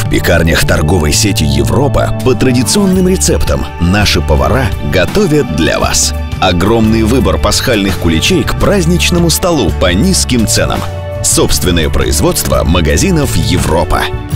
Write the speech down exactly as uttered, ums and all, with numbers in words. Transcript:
В пекарнях торговой сети «Европа» по традиционным рецептам наши повара готовят для вас. Огромный выбор пасхальных куличей к праздничному столу по низким ценам. Собственное производство магазинов «Европа».